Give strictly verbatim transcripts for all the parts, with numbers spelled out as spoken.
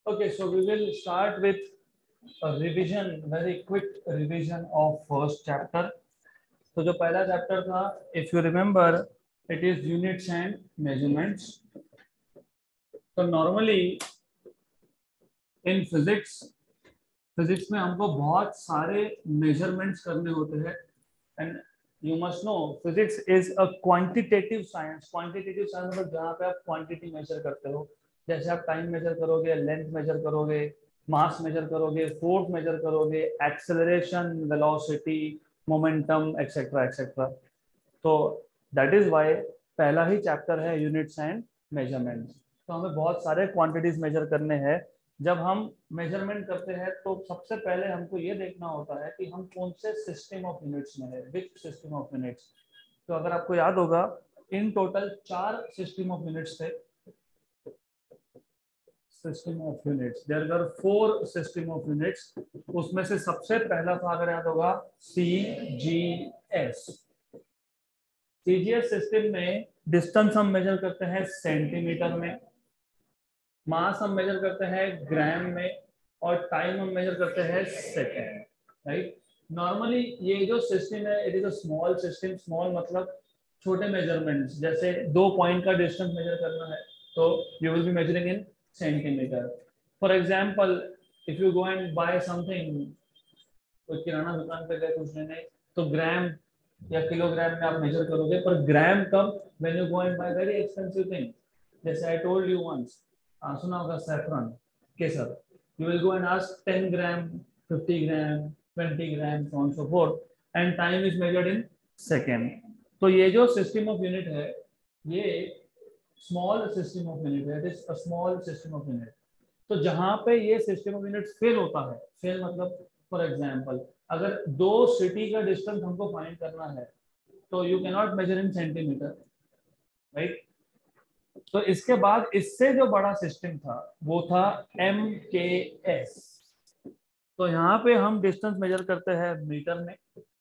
Okay, so we will start with a revision, very quick revision of first chapter. तो जो पहला chapter था, if you remember, it is units and measurements. तो normally in physics, physics में हमको बहुत सारे measurements करने होते हैं, and you must know physics is a quantitative science. Quantitative science मतलब जहाँ पे आप quantity measure करते हो, जैसे आप टाइम मेजर करोगे, लेंथ मेजर करोगे, मास मेजर करोगे, फोर्स मेजर करोगे, acceleration, velocity, momentum etcetera etcetera. तो दैट इज व्हाई पहला ही चैप्टर है यूनिट्स एंड मेजरमेंट्स. तो हमें बहुत सारे क्वांटिटीज मेजर करने हैं. जब हम मेजरमेंट करते हैं तो सबसे पहले हमको ये देखना होता है कि हम कौन से सिस्टम ऑफ यूनिट्स में है, विच सिस्टम ऑफ यूनिट्स. तो अगर आपको याद होगा, इन टोटल चार सिस्टम ऑफ यूनिट्स थे. System of units, there are four system of units. उसमें से सबसे पहला था, अगर याद होगा, C G S. CGS system में डिस्टेंस हम मेजर करते हैं सेंटीमीटर में, मास हम मेजर करते हैं ग्राम में, और टाइम हम मेजर करते हैं सेकेंड. राइट. नॉर्मली ये जो सिस्टम है, it is a small system. Small मतलब छोटे मेजरमेंट्स. जैसे दो पॉइंट का डिस्टेंस मेजर करना है तो you will be measuring in centimetre. For example, if you go and buy something, कोई किराना दुकान पे गए कुछ लेने, तो ग्राम या किलोग्राम में आप मेजर करोगे. पर ग्राम कब, when you go and buy very expensive thing. जैसे आई टोल्ड यू वंस, सुना होगा सैफरन, केसर. You will go and ask ten gram, fifty gram, twenty gram, so on so forth, and time is measured in second. तो ये जो system of unit है, ये small system of unit है. It is a small system of unit. तो जहां पे ये सिस्टम ऑफ यूनिट फेल होता है, फेल मतलब फॉर एग्जांपल, अगर दो सिटी का डिस्टेंस हमको फाइंड करना है तो you can not measure in centimetre. Right. तो इसके बाद इससे जो बड़ा सिस्टम था वो था एम के एस. तो यहाँ पे हम डिस्टेंस मेजर करते हैं मीटर में,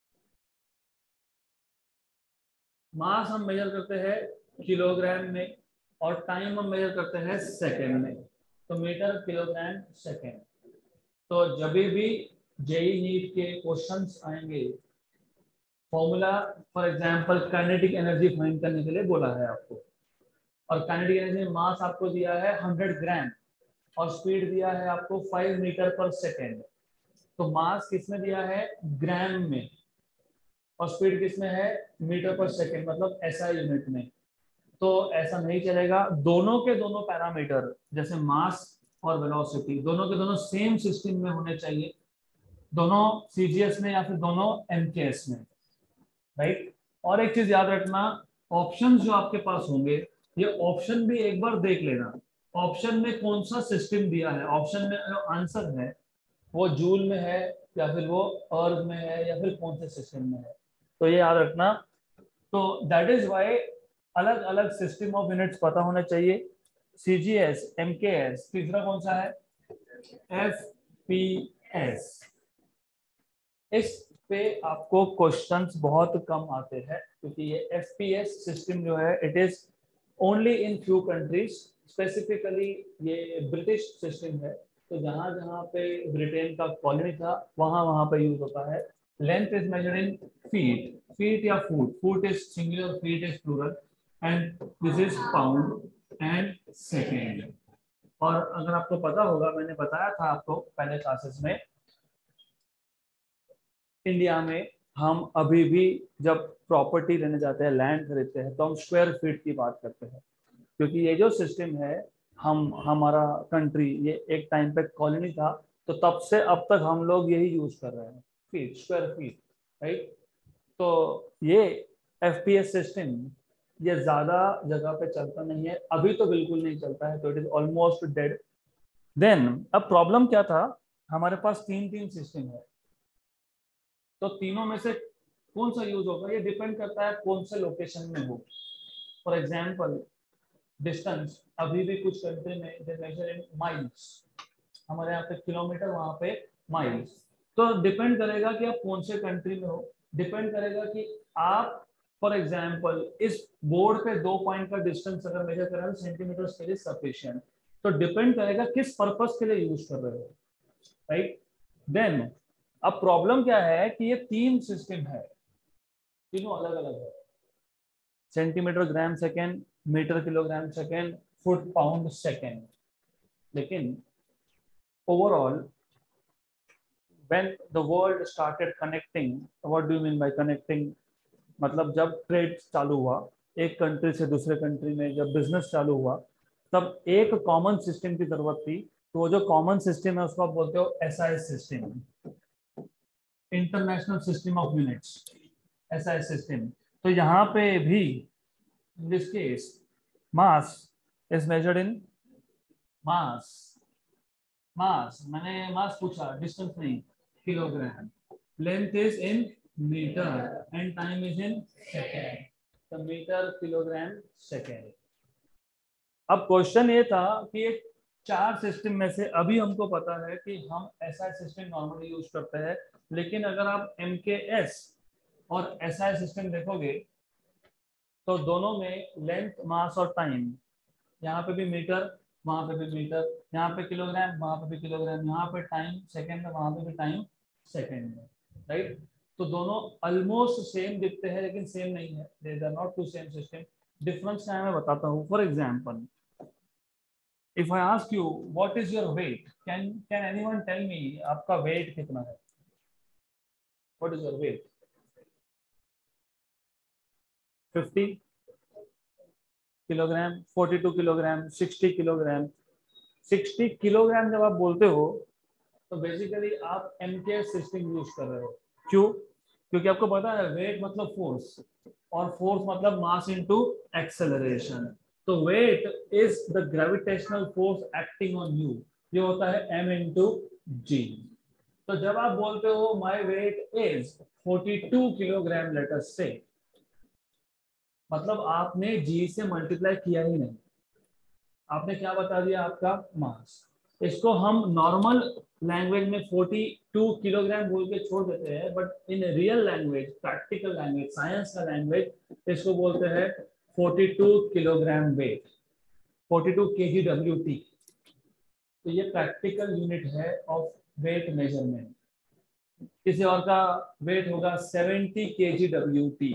मास हम मेजर करते हैं किलोग्राम में, और टाइम हम मेजर करते हैं सेकेंड में. तो मीटर, किलोग्राम, सेकेंड. तो जब भी जेई नीट के क्वेश्चंस आएंगे, formula for example kinetic energy find करने के लिए बोला है आपको, और काइनेटिक एनर्जी में मास आपको दिया है हंड्रेड ग्राम और स्पीड दिया है आपको फाइव मीटर पर सेकेंड. तो मास किसमें दिया है, ग्राम में, और स्पीड किसमें है, मीटर पर सेकेंड, मतलब एसआई यूनिट में. तो ऐसा नहीं चलेगा. दोनों के दोनों पैरामीटर, जैसे मास और वेलोसिटी, दोनों के दोनों सेम सिस्टम में होने चाहिए, दोनों सीजीएस में या फिर दोनों एमकेएस में. राइट. और एक चीज याद रखना, ऑप्शंस जो आपके पास होंगे, ये ऑप्शन भी एक बार देख लेना. ऑप्शन में कौन सा सिस्टम दिया है, ऑप्शन में जो आंसर है वो जूल में है, या फिर वो अर्थ में है, या फिर कौन से सिस्टम में है. तो ये याद रखना. तो दैट इज व्हाई अलग अलग सिस्टम ऑफ यूनिट्स पता होना चाहिए. सीजीएस, एमकेएस, तीसरा कौन सा है, एफपीएस. इस पे आपको क्वेश्चंस बहुत कम आते हैं, क्योंकि ये एफपीएस सिस्टम जो है, it is only in few countries. Specifically ये ब्रिटिश सिस्टम है. तो जहां जहां पे ब्रिटेन का कॉलोनी था, वहां वहां पे यूज होता है. Length is measured in feet, feet या foot. Foot is singular, feet is plural, and this is pound and second. और अगर आपको पता होगा, मैंने बताया था आपको पहले क्लासेस में, इंडिया में हम अभी भी जब प्रॉपर्टी लेने जाते हैं, लैंड खरीदते हैं, तो हम स्क्वायर फीट की बात करते हैं. क्योंकि ये जो सिस्टम है, हम हमारा कंट्री ये एक टाइम पे कॉलोनी था, तो तब से अब तक हम लोग यही यूज कर रहे हैं, फीट, स्क्वायर फीट. राइट. तो ये एफपीएस सिस्टम ये ज्यादा जगह पे चलता नहीं है, अभी तो बिल्कुल नहीं चलता है. तो it is almost dead. Then अब प्रॉब्लम क्या था, हमारे पास तीन तीन सिस्टम है. तो तीनों में से कौन सा यूज होगा, ये डिपेंड करता है कौन से लोकेशन में हो. फॉर एग्जांपल, डिस्टेंस अभी भी कुछ कंट्री में दे मेजर इन माइल्स. हमारे यहाँ पे किलोमीटर, वहां पे माइल्स. तो डिपेंड करेगा कि आप कौन से कंट्री में हो. डिपेंड करेगा कि आप फॉर एग्जांपल इस बोर्ड पे दो पॉइंट का डिस्टेंस अगर मेजर करें, सेंटीमीटर के लिए सफिशिएंट. तो डिपेंड करेगा किस पर्पस के लिए यूज कर रहे हो, राइट। देन अब प्रॉब्लम क्या है कि ये तीन सिस्टम है, तीनों अलग अलग है, centimetre gram second, metre kilogram second, foot pound second. लेकिन overall when the world started connecting, what do you mean by connecting, मतलब जब ट्रेड चालू हुआ एक कंट्री से दूसरे कंट्री में, जब बिजनेस चालू हुआ तब एक कॉमन सिस्टम की जरूरत थी। तो वो जो कॉमन सिस्टम है उसको आप बोलते हो SI system, international system of units, SI system. तो यहाँ पे भी in this case mass is measured in mass, मास मैंने मास पूछा, डिस्टेंस नहीं, kilogram, length is in metre and time is in second, तो मीटर किलोग्राम सेकेंड। अब क्वेश्चन ये था कि एक चार सिस्टम में से अभी हमको पता है कि हम एसआई सिस्टम नॉर्मली यूज करते हैं, लेकिन अगर आप एमकेएस और एसआई सिस्टम देखोगे तो दोनों में लेंथ, मास और टाइम, यहाँ पे भी मीटर, वहां पे भी मीटर, यहाँ पे किलोग्राम, वहां पे भी किलोग्राम, यहाँ पे टाइम सेकंड में, वहां पे भी टाइम सेकंड में, राइट। तो दोनों ऑलमोस्ट सेम दिखते हैं लेकिन सेम नहीं है, they are not two same system. Difference क्या है मैं बताता हूँ। For example, if I ask you what is your weight, can can anyone tell me आपका वेट कितना है? What is your weight? Fifty kilogram, forty two kilogram, sixty kilogram. Sixty kilogram जब आप बोलते हो तो बेसिकली आप एमकेएस सिस्टम यूज कर रहे हो। क्यों? क्योंकि आपको पता है वेट मतलब फोर्स, और फोर्स मतलब मास इनटू एक्सेलरेशन। तो weight is the gravitational force acting on you, ये होता है एम इंटू जी। तो जब आप बोलते हो my weight is forty two kilogram let us say, मतलब आपने जी से मल्टीप्लाई किया ही नहीं, आपने क्या बता दिया, आपका मास। इसको हम नॉर्मल लैंग्वेज में फोर्टी टू किलोग्राम बोल के छोड़ देते हैं, but in real language, practical language, science का लैंग्वेज, इसको बोलते हैं forty two kilogram weight, forty two KG W T. तो ये प्रैक्टिकल यूनिट है ऑफ वेट मेजरमेंट। किसी और का वेट होगा seventy KG W T,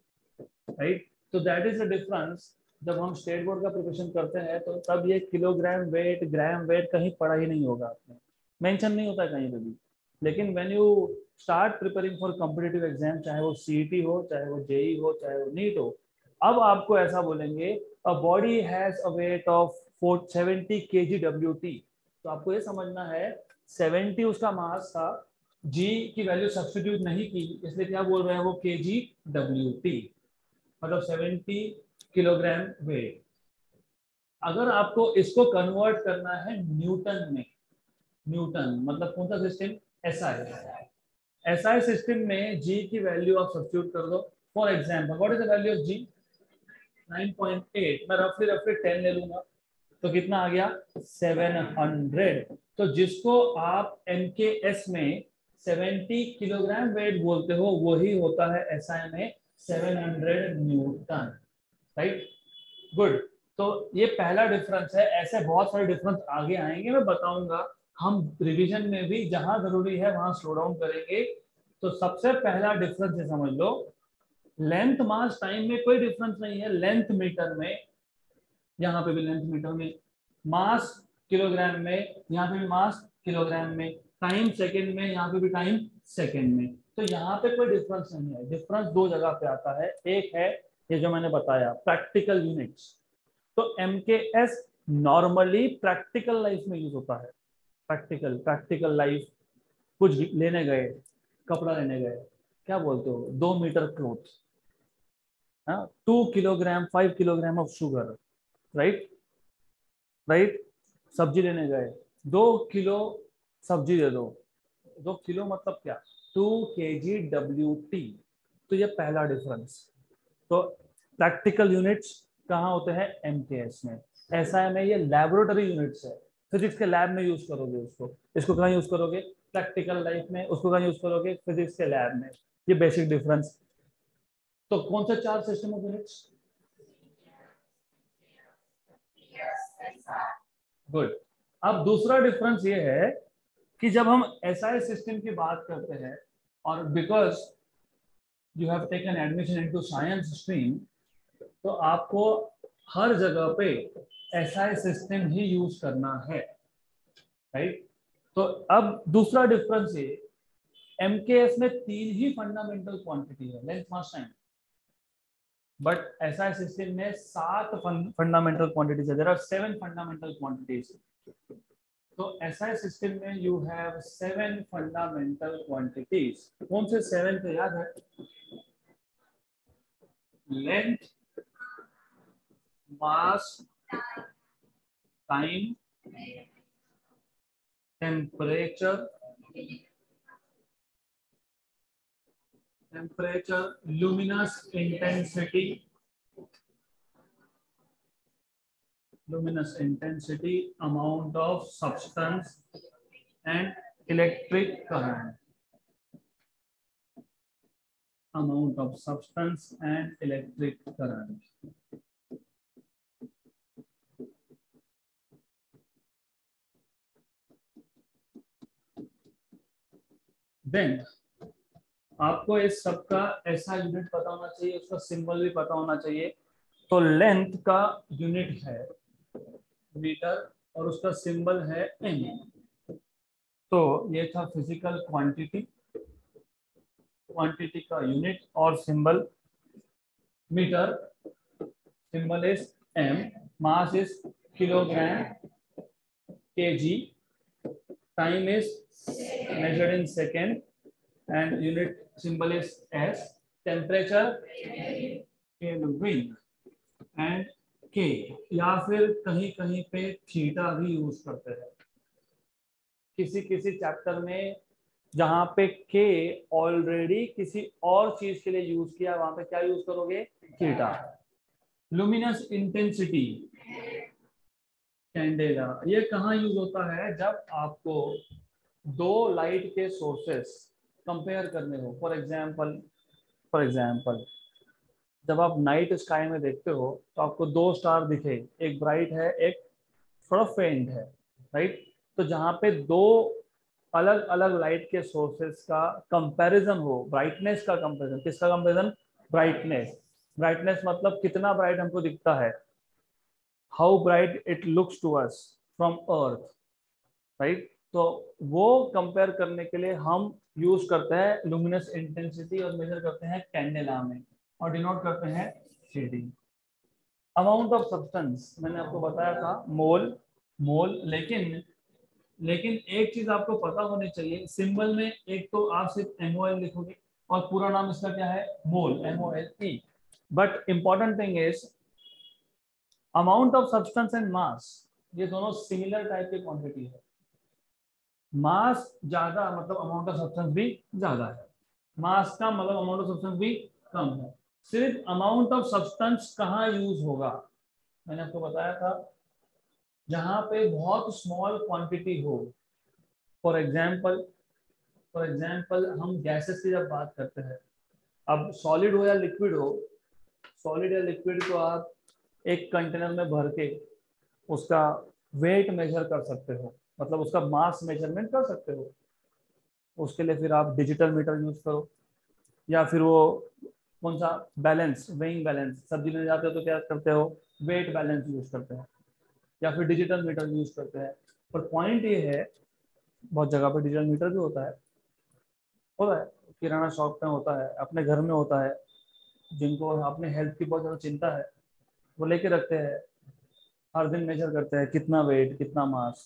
right. तो दैट इज द डिफरेंस। जब हम स्टेट बोर्ड का प्रिपरेशन करते हैं तो तब ये किलोग्राम वेट, ग्राम वेट कहीं पढ़ा ही नहीं होगा, आपने मेंशन नहीं होता कहीं पे भी। लेकिन when you start preparing for competitive exam, चाहे वो सीईटी हो, चाहे वो जेई हो, चाहे वो नीट हो, अब आपको ऐसा बोलेंगे a body has a weight of seventy KG W T. तो आपको ये समझना है सेवेंटी उसका मास था, जी की वैल्यू सब्स्टिट्यूट नहीं की, इसलिए क्या बोल रहे हैं वो केजी डब्ल्यू टी, मतलब सेवेंटी किलोग्राम वेट। अगर आपको इसको कन्वर्ट करना है न्यूटन में, न्यूटन मतलब कौन सा सिस्टम? एसआई। एसआई सिस्टम में जी की वैल्यू आप सब्स्टिट्यूट कर दो। For example what is the value of ji? Nine point eight. मैं रफली रफली टेन ले लूंगा तो कितना आ गया? Seven hundred. तो जिसको आप एमकेएस में सेवेंटी किलोग्राम वेट बोलते हो वही होता है एसआई में seven hundred newton, right. Good. तो ये पहला डिफरेंस है, ऐसे बहुत सारे डिफरेंस आगे आएंगे, मैं बताऊंगा। हम रिवीजन में भी जहां जरूरी है वहां स्लो डाउन करेंगे। तो सबसे पहला डिफरेंस है, समझ लो, लेंथ मास टाइम में कोई डिफरेंस नहीं है, लेंथ मीटर में, यहाँ पे भी लेंथ मीटर में, मास किलोग्राम में, यहाँ पे भी मास किलोग्राम में, टाइम सेकेंड में, यहाँ पे भी टाइम सेकेंड में। तो यहाँ पे कोई डिफरेंस नहीं है। डिफरेंस दो जगह पे आता है, एक है ये जो मैंने बताया प्रैक्टिकल यूनिट्स। तो एमकेएस नॉर्मली प्रैक्टिकल लाइफ में यूज होता है। प्रैक्टिकल प्रैक्टिकल लाइफ, कुछ लेने गए, कपड़ा लेने गए, क्या बोलते हो, दो metre cloth, two kilogram, five kilogram of sugar, right right. सब्जी लेने गए, दो किलो सब्जी दे दो, दो किलो मतलब क्या, टू के जी डब्ल्यू टी। तो ये पहला डिफरेंस। तो प्रैक्टिकल यूनिट्स कहाँ होते हैं? एमकेएस में। ऐसा है में ये लैबोरेटरी यूनिट्स है, फिजिक्स के लैब में यूज करोगे उसको। इसको कहाँ यूज करोगे? प्रैक्टिकल लाइफ में। उसको कहाँ यूज करोगे? फिजिक्स के लैब में। ये बेसिक डिफरेंस। तो कौन से चार सिस्टम ऑफ यूनिट्स? गुड। अब दूसरा डिफरेंस ये है कि जब हम एसआई सिस्टम की बात करते हैं और because you have taken admission into science stream, तो आपको हर जगह पे एसआई सिस्टम ही यूज करना है, राइट। तो अब दूसरा डिफरेंस ये, एमकेएस में तीन ही फंडामेंटल क्वांटिटी है, length mass time, but SI system में सात फंडामेंटल क्वांटिटीज है, there are seven fundamental quantities. तो एसआई सिस्टम में you have seven fundamental quantities. कौन से सेवन थे याद है? Length, mass, time, temperature, temperature, luminous intensity, luminous intensity, amount of substance and electric current, amount of substance and electric current. Then आपको इस सब का ऐसा यूनिट पता होना चाहिए, उसका सिंबल भी पता होना चाहिए। तो लेंथ का यूनिट है मीटर और उसका सिंबल है एम। तो ये था फिजिकल क्वांटिटी, क्वांटिटी का यूनिट और symbol metre, symbol is M, mass is kilogram, KG, time is measured in second and unit symbol is S, temperature Kelvin and K, या फिर कहीं कहीं पे थीटा भी यूज करते हैं किसी किसी चैप्टर में, जहां पे K ऑलरेडी किसी और चीज के लिए यूज किया, वहां पे क्या यूज करोगे? थीटा। लुमिनस इंटेंसिटी कैंडेला, ये कहाँ यूज होता है? जब आपको दो लाइट के सोर्सेस कंपेयर करने हो। फॉर एग्जांपल फॉर एग्जांपल जब आप नाइट स्काई में देखते हो तो आपको दो स्टार दिखे, एक ब्राइट है एक थोड़ा फेंट है, राइट। तो जहाँ पे दो अलग अलग लाइट के सोर्सेस का कंपैरिजन हो, ब्राइटनेस का कंपैरिजन, किसका कंपैरिजन? ब्राइटनेस। ब्राइटनेस मतलब कितना ब्राइट हमको दिखता है, how bright it looks to us from earth, right. तो वो कंपेयर करने के लिए हम यूज करते हैं लुमिनस इंटेंसिटी और मेजर करते हैं कैंडेला में और डिनोट करते हैं सीडी। अमाउंट ऑफ सब्सटेंस मैंने आपको बताया था मोल, मोल। लेकिन लेकिन एक चीज आपको पता होनी चाहिए, सिंबल में एक तो आप सिर्फ एमओएल लिखोगे और पूरा नाम इसका क्या है? Mole, MOL E. But important thing is amount of substance and mass, ये दोनों सिमिलर टाइप की क्वांटिटी है। मास ज्यादा मतलब अमाउंट ऑफ सब्सटेंस भी ज्यादा है, मास का मतलब अमाउंट ऑफ सब्सटेंस भी कम है। सिर्फ अमाउंट ऑफ सब्सटेंस कहाँ यूज होगा? मैंने आपको बताया था जहां पे बहुत स्मॉल क्वांटिटी हो। फॉर एग्जांपल फॉर एग्जांपल हम गैसेस की जब बात करते हैं, अब सॉलिड हो या लिक्विड हो, सॉलिड या लिक्विड को आप एक कंटेनर में भर के उसका वेट मेजर कर सकते हो, मतलब उसका मास मेजरमेंट कर सकते हो। उसके लिए फिर आप डिजिटल मीटर यूज करो, या फिर वो कौन सा बैलेंस, वेइंग बैलेंस, सब्जी लेने जाते हो तो क्या करते हो? वेट बैलेंस यूज करते हैं, या फिर डिजिटल मीटर यूज करते हैं। पर पॉइंट ये है, बहुत जगह पे डिजिटल मीटर भी होता है होता है किराना शॉप में होता है, अपने घर में होता है, जिनको अपने हेल्थ की बहुत ज़्यादा चिंता है वो लेके रखते हैं, हर दिन मेजर करते हैं कितना वेट कितना मास।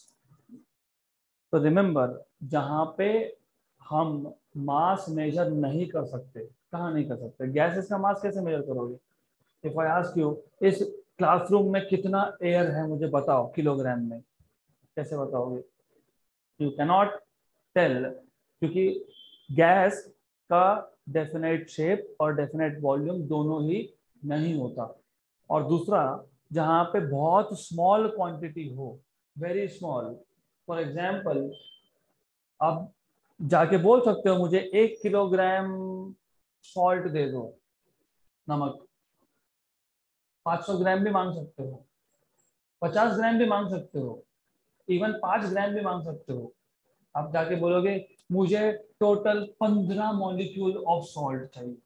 तो रिमेम्बर, जहाँ पे हम मास मेजर नहीं कर सकते, कहाँ नहीं कर सकते? गैसेस का मास कैसे मेजर करोगे? इफ आई आस्क यू इस क्लासरूम में कितना एयर है मुझे बताओ किलोग्राम में, कैसे बताओगे? यू कैनॉट टेल, क्योंकि गैस का डेफिनेट शेप और डेफिनेट वॉल्यूम दोनों ही नहीं होता। और दूसरा, जहाँ पे बहुत स्मॉल क्वांटिटी हो, वेरी स्मॉल, फॉर एग्जांपल आप जाके बोल सकते हो मुझे एक किलोग्राम सॉल्ट दे दो, नमक, पाँच सौ ग्राम भी मांग सकते हो, पचास ग्राम भी मांग सकते हो, इवन पांच ग्राम भी मांग सकते हो। आप जाके बोलोगे मुझे टोटल पंद्रह मॉलिक्यूल ऑफ सॉल्ट चाहिए,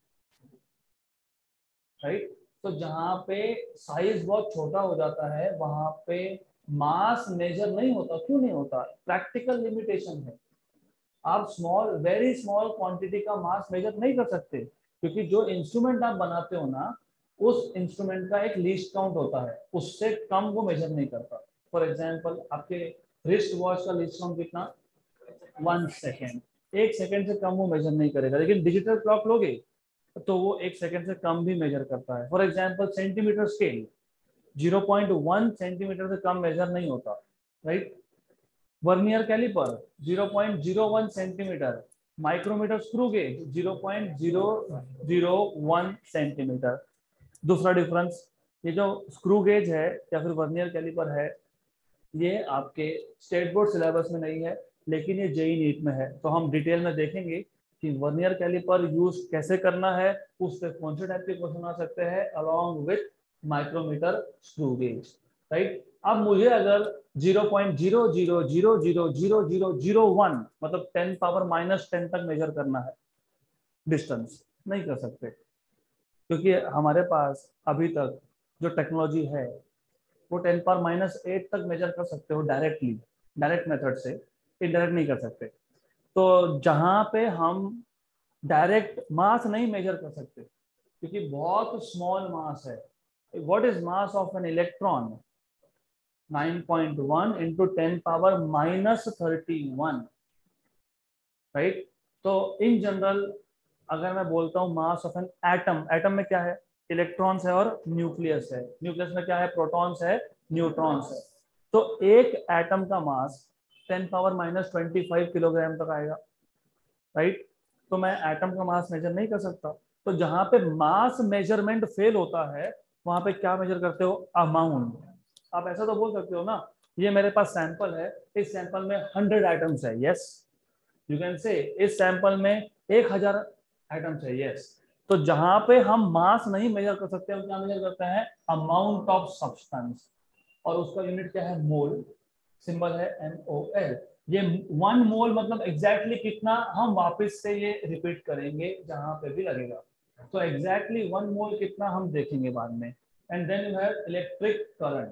राइट। तो जहां पे साइज बहुत छोटा हो जाता है वहां पे मास मेजर नहीं होता। क्यों नहीं होता? प्रैक्टिकल लिमिटेशन है। आप स्मॉल वेरी स्मॉल क्वांटिटी का मास मेजर नहीं कर सकते, क्योंकि जो इंस्ट्रूमेंट आप बनाते हो ना, उस इंस्ट्रूमेंट का एक लीस्ट काउंट होता है, उससे कम वो मेजर नहीं करता। फॉर एग्जांपल आपके रिस्ट वॉच का लीस्ट काउंट कितना? One second. एक सेकेंड से कम वो मेजर नहीं करेगा। लेकिन डिजिटल क्लॉक लोगे तो वो एक सेकेंड से कम भी मेजर करता है। For example centimetre scale zero point one centimetre से कम मेजर नहीं होता, right. Vernier calliper zero point zero one centimetre, micrometre screw gauge zero point zero zero one centimetre. दूसरा डिफरेंस, ये जो स्क्रू गेज है या फिर वर्नियर कैलिपर है, ये आपके स्टेट बोर्ड सिलेबस में नहीं है, लेकिन ये जेई नीट में है। तो हम डिटेल में देखेंगे कि वर्नियर कैलिपर यूज कैसे करना है, उस पर कौन से टाइप के क्वेश्चन आ सकते हैं, along with micrometre screw gauge, right. अब मुझे अगर zero point zero zero zero zero zero zero zero one मतलब टेन पावर माइनस टेन तक मेजर करना है डिस्टेंस, नहीं कर सकते, क्योंकि हमारे पास अभी तक जो टेक्नोलॉजी है वो टेन पावर माइनस एट तक मेजर कर सकते हो डायरेक्टली, डायरेक्ट मेथड से, इनडायरेक्ट नहीं कर सकते। तो जहां पे हम डायरेक्ट मास नहीं मेजर कर सकते क्योंकि बहुत स्मॉल मास है। What is mass of an electron? Nine point one into ten power minus thirty one, right. तो इन जनरल अगर मैं बोलता हूँ mass of an atom, atom में क्या है? इलेक्ट्रॉन्स है और न्यूक्लियस है। न्यूक्लियस में क्या है? प्रोटॉन्स है, न्यूट्रॉन्स है। तो एक एटम का mass ten power minus twenty five kilogram तक आएगा, राइट। तो मैं एटम का मास मेजर नहीं कर सकता। तो जहां पे मास मेजरमेंट फेल होता है वहां पे क्या मेजर करते हो? अमाउंट। आप ऐसा तो बोल सकते हो ना, ये मेरे पास सैंपल है, इस सैंपल में हंड्रेड आइटम्स है, यस यू कैन से। इस सैंपल में एक हजार आइटम्स है, यस। तो जहां पे हम मास नहीं मेजर कर सकते हम क्या मेजर करते हैं? अमाउंट ऑफ सब्सटेंस, और उसका यूनिट क्या है? मोल। सिंबल है एम ओ एल। ये वन मोल मतलब एग्जैक्टली exactly कितना, हम वापस से ये रिपीट करेंगे जहां पे भी लगेगा। तो एग्जैक्टली वन मोल कितना हम देखेंगे बाद में। And then you have electric current.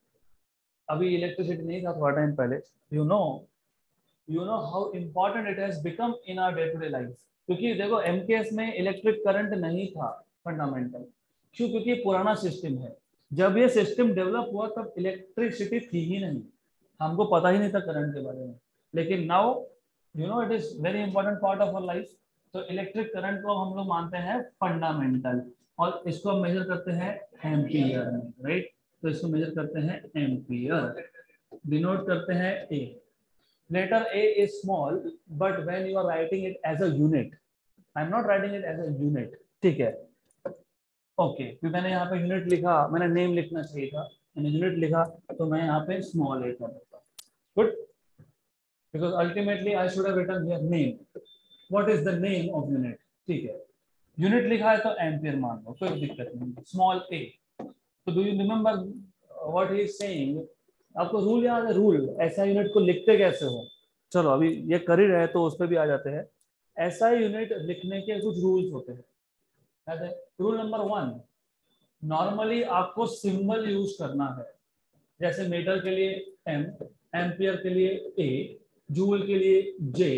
अभी इलेक्ट्रिसिटी नहीं था थोड़ा टाइम पहले, you know you know how important it has become in our day to day life. क्योंकि देखो एमकेएस में इलेक्ट्रिक करंट नहीं था फंडामेंटल। क्यों? क्योंकि पुराना सिस्टम है। जब ये सिस्टम डेवलप हुआ तब इलेक्ट्रिसिटी थी ही नहीं, हमको पता ही नहीं था करंट के बारे में। लेकिन now you know it is very important part of our life. तो इलेक्ट्रिक करंट को हम लोग मानते हैं फंडामेंटल, और इसको हम मेजर करते हैं एम्पियर में, राइट। तो इसको मेजर करते हैं एम्पियर, डिनोट करते हैं ए। Letter A is small, but when you are writing it as a unit, I'm not writing it as a unit, ठीक है। Okay okay. मैंने यहाँ पे यूनिट लिखा, मैंने नेम लिखना चाहिए था, मैंने यूनिट लिखा तो मैं यहाँ पे स्मॉल ए कर देता। Good, because ultimately I should have written here name. What is the name of unit? ठीक है, यूनिट लिखा है तो एम्पियर मान लो, कोई दिक्कत नहीं, स्मॉल ए। तो do you remember what he is saying? आपको रूल याद है? रूल ऐसा यूनिट को लिखते कैसे हो? चलो अभी ये कर ही रहे तो उस पर भी आ जाते हैं। ऐसा यूनिट लिखने के कुछ रूल्स होते हैं, याद है? रूल नंबर वन, नॉर्मली आपको सिंबल यूज करना है। जैसे मीटर के लिए एम, एम्पियर के लिए ए, जूल के लिए जे,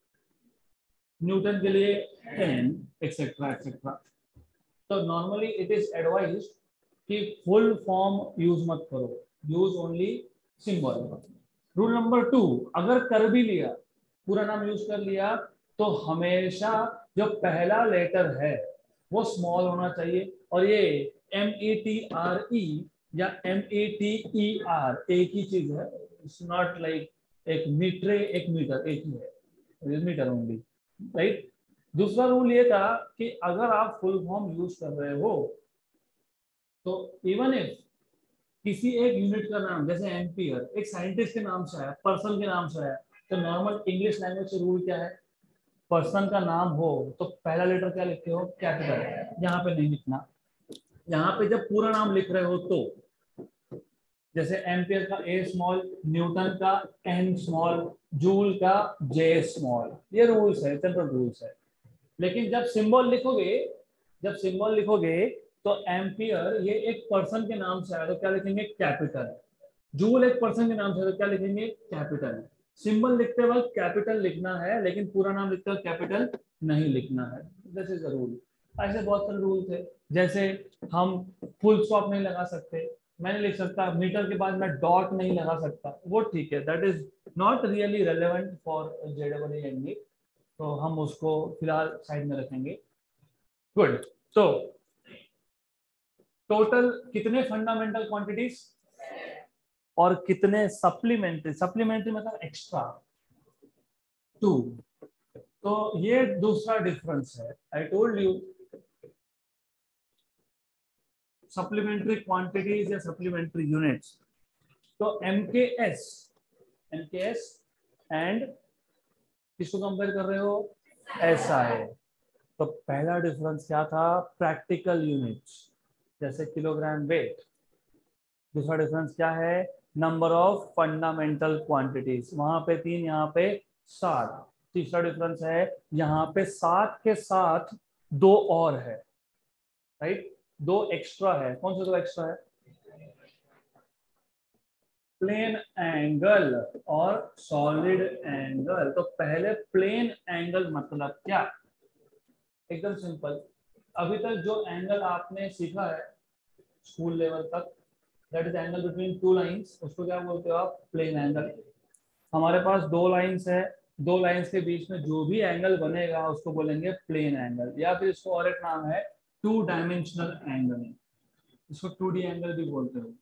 न्यूटन के लिए एन, एक्सेट्रा एक्सेट्रा। तो नॉर्मली इट इज एडवाइज्ड कि फुल फॉर्म यूज मत करो, use only symbol. Rule number two, अगर कर भी लिया, पूरा नाम यूज कर लिया, तो हमेशा जो पहला लेटर है वो स्मॉल होना चाहिए। और ये M A T R E या M A T E R एक ही चीज है, इट्स नॉट लाइक एक मीटर एक मीटर एक ही है, मीटर ओनली, राइट। दूसरा रूल ये था कि अगर आप फुल फॉर्म यूज कर रहे हो तो इवन इफ किसी एक यूनिट का नाम जैसे एम्पियर एक साइंटिस्ट के नाम से आया, पर्सन के नाम से आया, तो नॉर्मल इंग्लिश लैंग्वेज से रूल क्या है? पर्सन का नाम हो तो पहला लेटर क्या लिखते हो? कैपिटल। यहाँ पे नहीं लिखना, यहाँ पे जब पूरा नाम लिख रहे हो तो जैसे एम्पियर का ए स्मॉल, न्यूटन का एन स्मॉल, जूल का जे स्मॉल, ये रूल्स है, जनरल रूल्स है। लेकिन जब सिंबल लिखोगे जब सिंबल लिखोगे तो एम्पियर ये एक पर्सन के नाम से आया तो क्या लिखेंगे, कैपिटल। जूल एक पर्सन के नाम से तो क्या लिखेंगे, कैपिटल। सिंबल लिखते वक्त कैपिटल लिखना है, लेकिन पूरा नाम लिखते वक्त कैपिटल नहीं लिखना है। This is the rule. ऐसे बहुत सारे रूल थे, जैसे हम फुल स्टॉप नहीं लगा सकते, मैं नहीं लिख सकता मीटर के बाद मैं डॉट नहीं लगा सकता, वो ठीक है, that is not really relevant for जेडबल एंड, तो हम उसको फिलहाल साइड में रखेंगे। गुड। तो टोटल कितने फंडामेंटल क्वांटिटीज और कितने सप्लीमेंट्री, सप्लीमेंट्री मतलब एक्स्ट्रा, टू। तो ये दूसरा डिफरेंस है। I told you supplementary quantities या सप्लीमेंट्री यूनिट्स। तो एमकेएस एमकेएस एंड किसको कंपेयर कर रहे हो, एसआई। तो पहला डिफरेंस क्या था, प्रैक्टिकल यूनिट्स जैसे किलोग्राम वेट। दूसरा डिफरेंस क्या है, नंबर ऑफ फंडामेंटल क्वांटिटीज, वहां पे तीन, यहाँ पे सात। तीसरा डिफरेंस है यहाँ पे सात के साथ दो और है, राइट, दो एक्स्ट्रा है। कौन सा दो एक्स्ट्रा है, प्लेन एंगल और सॉलिड एंगल। तो पहले प्लेन एंगल मतलब क्या, एकदम सिंपल। अभी तक जो एंगल आपने सीखा है स्कूल लेवल तक, that is angle between two lines, उसको क्या बोलते हो आप, प्लेन एंगल। हमारे पास दो लाइंस है, दो लाइंस के बीच में जो भी एंगल बनेगा उसको बोलेंगे प्लेन एंगल, या फिर इसको और एक नाम है टू डायमेंशनल एंगल, इसको टू डी एंगल भी बोलते हो।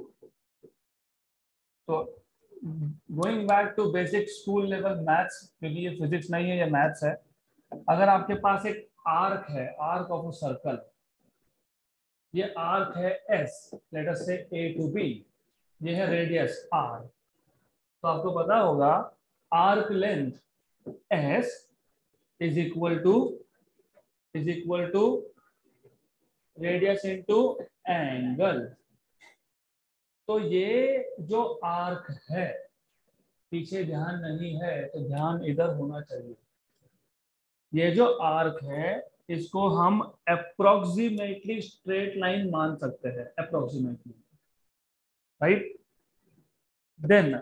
तो going back to basic school level maths, क्योंकि ये फिजिक्स नहीं है, ये मैथ्स है। अगर आपके पास एक आर्क है, आर्क ऑफ अ सर्कल, ये आर्क है S, let us say A to be, ये है रेडियस आर। तो आपको पता होगा arc length S is equal to is equal to radius into angle. तो ये जो आर्क है, पीछे ध्यान नहीं है तो ध्यान इधर होना चाहिए। ये जो आर्क है इसको हम अप्रोक्सीमेटली स्ट्रेट लाइन मान सकते हैं, approximately, right. Then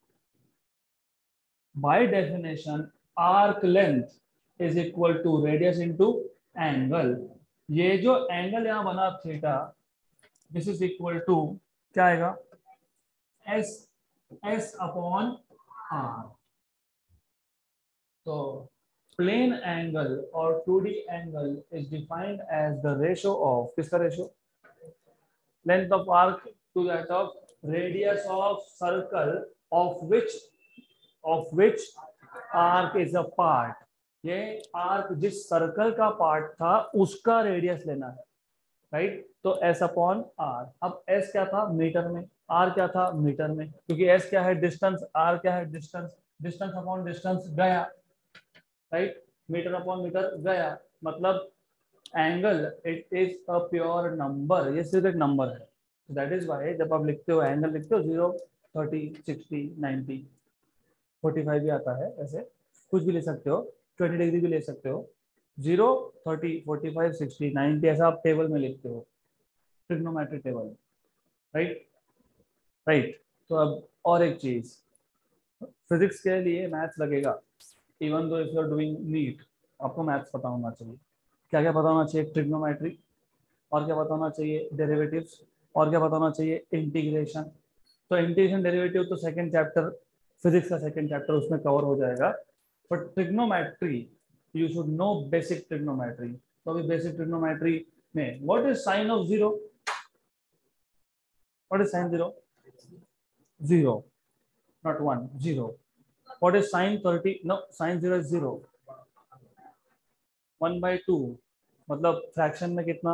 by definition arc length is equal to radius into angle। ये जो एंगल यहां बना theta, this is equal to क्या आएगा, एस एस अपॉन आर। तो प्लेन एंगल और two D angle is defined as the ratio of, किसका रेशियो, length of arc to that of radius of circle of which of which arc is a part। ये arc जिस circle का part था उसका radius लेना है, राइट। तो s अपॉन आर। अब s क्या था मीटर में, r क्या था मीटर में, क्योंकि s क्या है डिस्टेंस, r क्या है डिस्टेंस, डिस्टेंस अपॉन डिस्टेंस गया, राइट, मीटर अपॉन मीटर गया। मतलब angle it is a pure number, ये सिर्फ एक नंबर है। दैट इज वाई जब आप लिखते हो एंगल लिखते हो zero, thirty, sixty, ninety, forty five भी आता है, ऐसे कुछ भी ले सकते हो, ट्वेंटी डिग्री भी ले सकते हो, zero, thirty, forty five, sixty, ninety, ऐसा आप टेबल में लिखते हो, ट्रिग्नोमेट्रिक टेबल, राइट राइट। तो अब और एक चीज, फिजिक्स के लिए मैथ्स लगेगा, even though if you are doing NEET, आपको मैथ्स पता होना चाहिए। क्या क्या पता होना चाहिए, ट्रिग्नोमेट्री, और क्या पता होना चाहिए, डेरिवेटिव्स, और क्या पता होना चाहिए, इंटीग्रेशन। तो इंटीग्रेशन डेरिवेटिव तो सेकंड चैप्टर, फिजिक्स का सेकंड चैप्टर, उसमें कवर हो जाएगा। But trigonometry you should know basic trigonometry. तो अभी बेसिक ट्रिग्नोमेट्री में what is sine of zero, what is sine zero, zero, not one, zero. What is sine thirty, no, sine zero is zero. One by two मतलब fraction में कितना,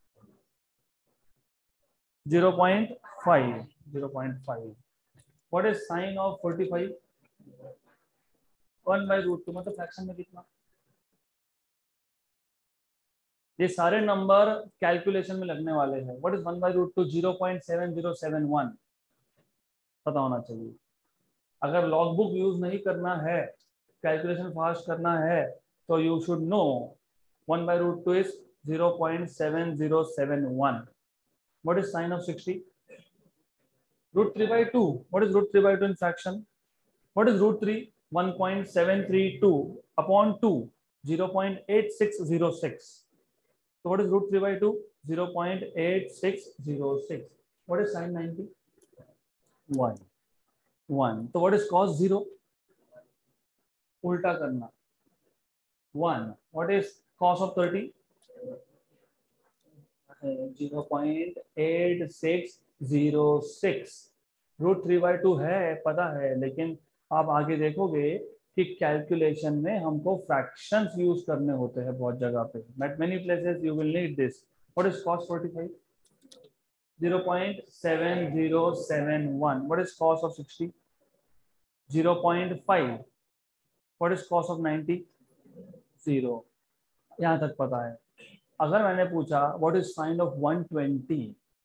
zero point five, zero point five. What is sine of forty five, one by root two, मतलब fraction में कितना। ये सारे number calculation में लगने वाले हैं। What is one by root two, zero point seven zero seven one. पता होना चाहिए। अगर लॉग बुक यूज नहीं करना है, कैलकुलेशन फास्ट करना है, तो you should know one by root two is zero point seven zero seven one. What is sine of sixty? Root three by two. What is root three by two in fraction? What is root three? one point seven three two upon two. zero point eight six zero six. So what is root three by two? zero point eight six zero six. What is sine ninety? one. one. So what is cos zero? उल्टा करना. one. What is cos of thirty? zero point eight six zero six. Root three by two है, पता है, लेकिन आप आगे देखोगे कि कैलकुलेशन में हमको फ्रैक्शंस यूज करने होते हैं बहुत जगह पे. But many places you will need this. What is cos forty-five? zero point seven zero seven one. What is cos of sixty? zero point five. What is cos of ninety? zero. यहाँ तक पता है. अगर मैंने पूछा what is sine of one twenty,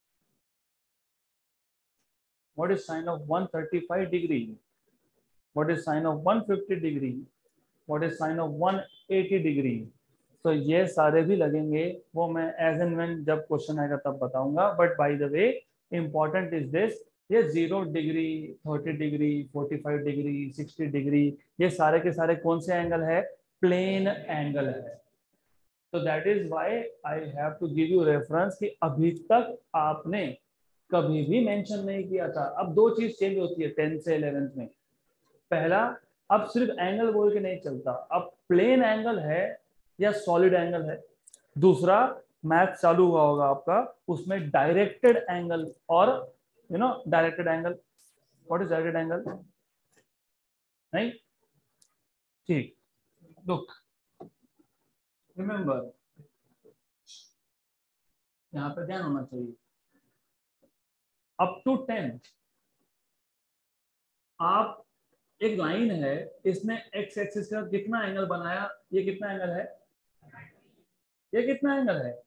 what is sine of one thirty-five degree, what is sine of one fifty degree, what is sine of one eighty degree, तो ये सारे भी लगेंगे. वो मैं एज एंड व्हेन जब क्वेश्चन आएगा तब बताऊंगा. But by the way important is this, ये zero degree, thirty degree, forty five degree, sixty degree, ये सारे के सारे कौन से एंगल है? प्लेन एंगल है. तो that is why I have to give you reference कि अभी तक आपने कभी भी मेंशन नहीं किया था. अब दो चीज चेंज होती है टेंथ से इलेवेंथ में. पहला, अब सिर्फ एंगल बोल के नहीं चलता, अब प्लेन एंगल है या सॉलिड एंगल है. दूसरा, मैथ चालू हुआ होगा आपका, उसमें डायरेक्टेड एंगल और you know directed angle. What is directed angle? नहीं ठीक. लुक, रिमेंबर, यहां पर ध्यान होना चाहिए. अप टू टेंथ आप, एक लाइन है, इसने एक्स एक्सिस का कितना एंगल बनाया? ये कितना एंगल है? ये कितना एंगल है?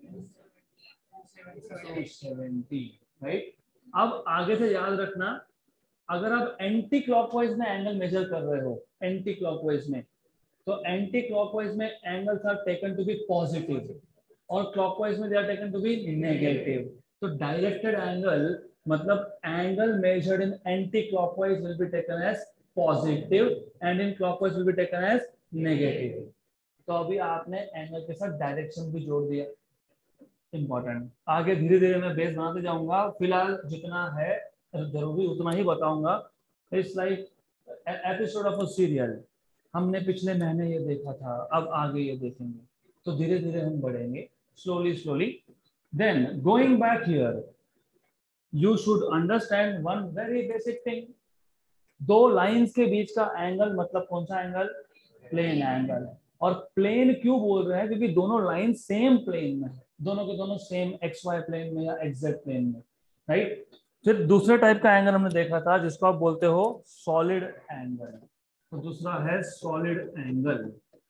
सेवेंटी. राइट. अब आगे से याद रखना, अगर आप एंटी क्लॉकवाइज में एंगल मेजर कर रहे हो, एंटी क्लॉकवाइज में, तो एंटी क्लॉकवाइज में angles are taken to be positive और क्लॉकवाइज में they are taken to be negative. तो डायरेक्टेड एंगल मतलब angle measured in anticlockwise will be taken as positive and in clockwise will be taken as negative. तो अभी आपने angle के साथ direction भी जोड़ दिया. इंपॉर्टेंट. आगे धीरे धीरे मैं बेस बनाते जाऊंगा, फिलहाल जितना है जरूरी उतना ही बताऊंगा. It's like episode of a serial. हमने पिछले महीने ये देखा था, अब आगे ये देखेंगे, तो धीरे धीरे हम बढ़ेंगे, slowly slowly. Then going back here, you should understand one very basic thing. दो लाइंस के बीच का एंगल मतलब कौन सा एंगल? Plane angle. और प्लेन क्यों बोल रहे हैं? क्योंकि दोनों लाइन सेम प्लेन में है, दोनों के दोनों सेम एक्स वाई प्लेन में या एक्सजेड प्लेन में. राइट. फिर दूसरे टाइप का एंगल हमने देखा था जिसको आप बोलते हो सॉलिड एंगल. तो दूसरा है सॉलिड एंगल.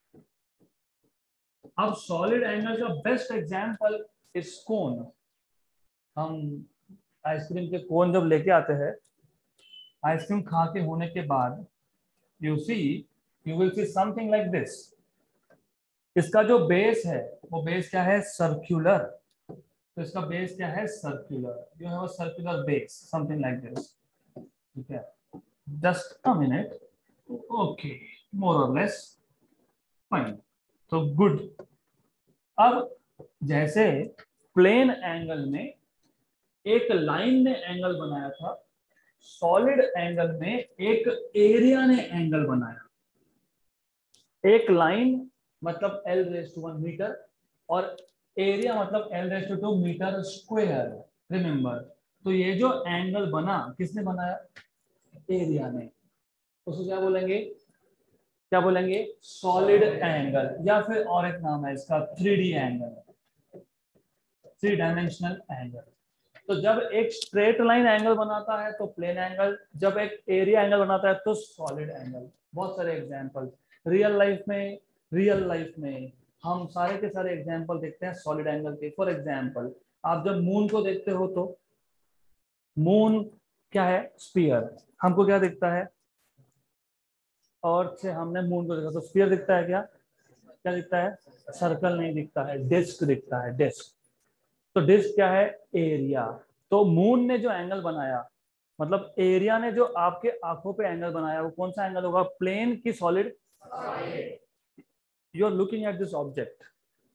अब सॉलिड एंगल का बेस्ट एग्जांपल इज कोन. हम आइसक्रीम के कोन जब लेके आते हैं, आइसक्रीम खा के होने के बाद you see you will see something like this. इसका जो बेस है वो बेस क्या है? सर्कुलर. तो इसका बेस क्या है? Circular. You have a circular base, something like this. ठीक है. Just a minute. Okay, more or less fine. तो गुड. अब जैसे प्लेन एंगल में एक लाइन ने एंगल बनाया था, सॉलिड एंगल में एक एरिया ने एंगल बनाया. एक लाइन मतलब L raise to one metre और एरिया मतलब L raise to two metre square. Remember, तो ये जो एंगल बना किसने बनाया? एरिया ने. उसको क्या बोलेंगे? क्या बोलेंगे? Solid angle. या फिर और एक नाम है इसका, three D angle, three dimensional angle. तो जब एक स्ट्रेट लाइन एंगल बनाता है तो प्लेन एंगल, जब एक एरिया एंगल बनाता है तो सॉलिड एंगल. बहुत सारे एग्जांपल रियल लाइफ में रियल लाइफ में हम सारे के सारे एग्जांपल देखते हैं सॉलिड एंगल के. फॉर एग्जांपल, आप जब मून को देखते हो तो मून क्या है, स्फीयर। हमको क्या दिखता है, और से हमने मून को देखा तो स्फीयर दिखता है, क्या क्या दिखता है, सर्कल नहीं दिखता है, डिस्क दिखता है, डिस्क। तो डिस्क क्या है, एरिया। तो मून ने जो एंगल बनाया, मतलब एरिया ने जो आपके आंखों पे एंगल बनाया, वो कौन सा एंगल होगा, प्लेन की solid. You are looking at this object,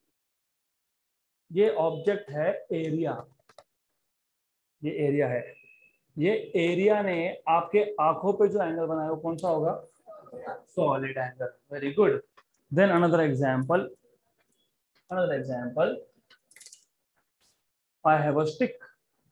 ये ऑब्जेक्ट है एरिया, ये एरिया है, ये एरिया ने आपके आंखों पे जो एंगल बनाया वो कौन सा होगा, solid angle. Very good. Then another example, another example, I have a stick.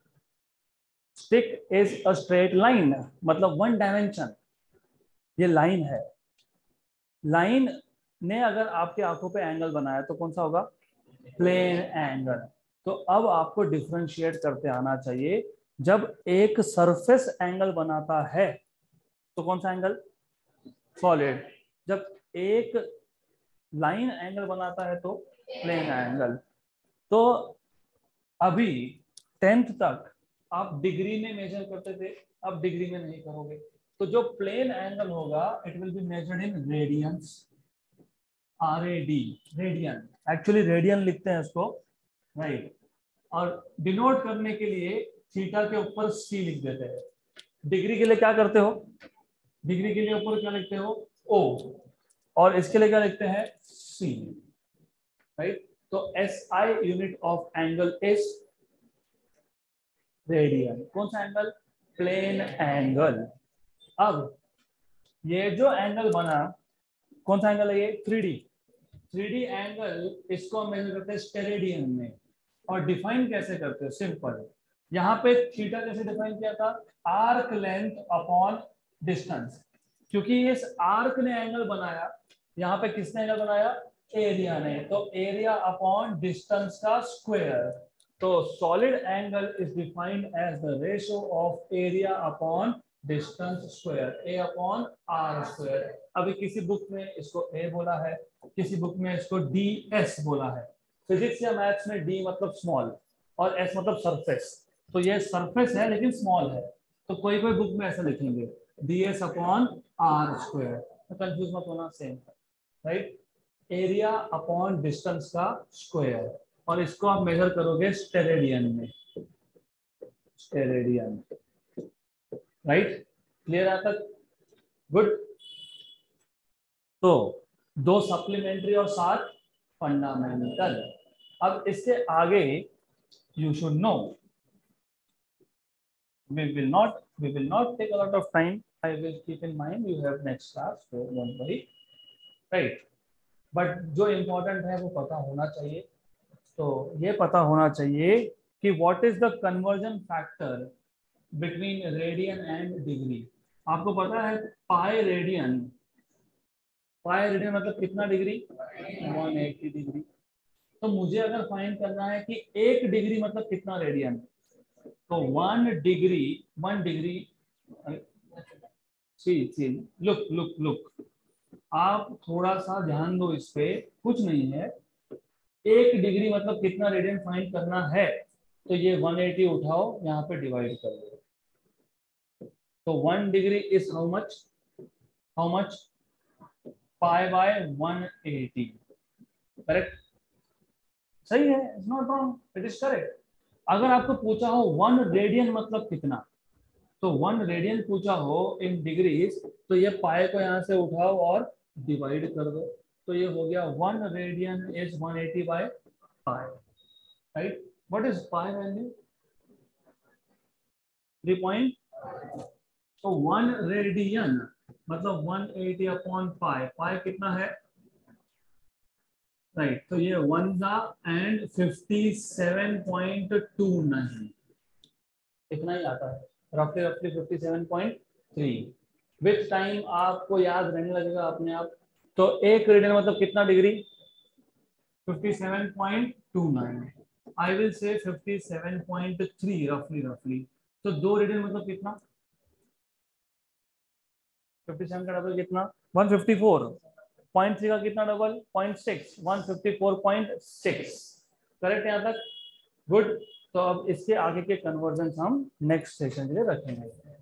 Stick is a straight line, मतलब वन डायमेंशन, ये लाइन है। लाइन ने अगर आपके आंखों पे एंगल बनाया तो कौन सा होगा, प्लेन एंगल। तो अब आपको डिफरेंशिएट करते आना चाहिए, जब एक सरफेस एंगल बनाता है तो कौन सा एंगल, सॉलिड। जब एक लाइन एंगल बनाता है तो प्लेन एंगल। तो अभी टेंथ तक आप डिग्री में मेजर करते थे, अब डिग्री में नहीं करोगे। तो जो प्लेन एंगल होगा it will be measured in radians, R A D, radian. Actually radian लिखते हैं इसको, राइट। और डिनोट करने के लिए थीटा के ऊपर सी लिख देते हैं। डिग्री के लिए क्या करते हो, डिग्री के लिए ऊपर क्या लिखते हो, ओ, और इसके लिए क्या लिखते हैं, सी, राइट। तो S I unit of angle is radian. कौन सा एंगल, प्लेन एंगल। अब ये जो एंगल बना, कौन सा एंगल है ये, three D. Three D angle, इसको हम मेजर करते हैं स्टेरेडियन में। और डिफाइन कैसे करते हैं, सिंपल। यहाँ पे थीटा कैसे डिफाइन किया था, आर्क लेंथ अपॉन डिस्टेंस। क्योंकि इस आर्क ने एंगल बनाया, यहाँ पे किसने एंगल बनाया, एरिया ने, तो एरिया अपॉन डिस्टेंस का स्क्वायर। तो solid angle is defined as the ratio of area upon distance square, A upon R square. अभी किसी बुक में इसको ए बोला है, किसी बुक में इसको डी एस बोला है। फिजिक्स या मैथ्स में डी मतलब स्मॉल और एस मतलब सरफेस। तो ये सरफेस है लेकिन स्मॉल है, तो कोई कोई बुक में ऐसा लिखेंगे D S upon R square. तो कंफ्यूज मत होना, same, right. Area upon distance का स्क्वायर, और इसको आप मेजर करोगे स्टेरेडियन में, स्टेरेडियन, राइट। क्लियर आता, गुड। तो दो सप्लीमेंट्री और सात फंडामेंटल। अब इससे आगे you should know, we will not we will not take a lot of time. I will keep in mind you have next class, so don't worry, right. but जो important है वो पता होना चाहिए। तो ये पता होना चाहिए कि what is the conversion factor between radian and degree। आपको पता है पाई रेडियन, पाई रेडियन मतलब कितना डिग्री, एक सौ अस्सी डिग्री। तो मुझे अगर फाइंड करना है कि एक डिग्री मतलब कितना रेडियन, तो one degree, one degree, see see look look look, आप थोड़ा सा ध्यान दो इस पे, कुछ नहीं है। एक डिग्री मतलब कितना रेडियन फाइंड करना है, तो ये एक सौ अस्सी उठाओ, यहाँ पे डिवाइड कर दो। तो one degree is how much, how much, pi by एक सौ अस्सी, करेक्ट, सही है, it's not wrong, it is correct. अगर आपको पूछा हो वन रेडियन मतलब कितना, तो वन रेडियन पूछा हो इन डिग्रीज, तो ये पाए को यहाँ से उठाओ और डिवाइड कर दो, तो ये हो गया वन रेडियन इज एक सौ अस्सी by pi, right. What is pi value, three point. तो वन रेडियन मतलब एक सौ अस्सी अपॉन पाई, पाई कितना है, राइट। तो ये वन जा and fifty seven point two nine, इतना ही आता है, रफली रफली fifty seven point three. With time आपको याद रहने लगेगा अपने आप। तो एक रेडियन मतलब कितना degree, fifty seven point two nine, I will say fifty seven point three, रफली रफली। तो दो रेडियन मतलब कितना, फिफ्टी सेवन का डबल कितना, one fifty four, point three का कितना double, point six, one fifty four point six, correct यहाँ तक, गुड। तो अब इसके आगे के कन्वर्जन हम नेक्स्ट सेशन के लिए रखेंगे।